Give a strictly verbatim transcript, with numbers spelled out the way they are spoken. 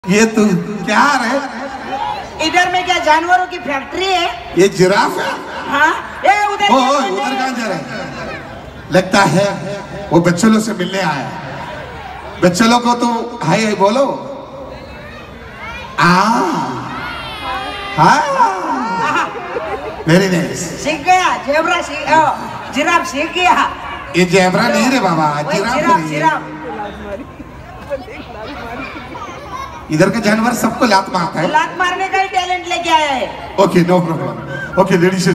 ये तू क्या रे? इधर में क्या जानवरों की फैक्ट्री है? ये जिराफ है। हाँ? ए उधर ओ, उधर कहाँ जा रहे हैं? लगता है वो बच्चों से मिलने आया है। बच्चों को तो हाय हाय बोलो। आ हाँ वेरी नाइस। सीख गया जेब्रा सीख ओ, जिराफ सीख गया। ये जेब्रा नहीं रे बाबा, जिराफ जिराफ इधर का जानवर सबको लात मारता है। लात मारने का ही टैलेंट लेके आया है। Okay no problem. Okay ladies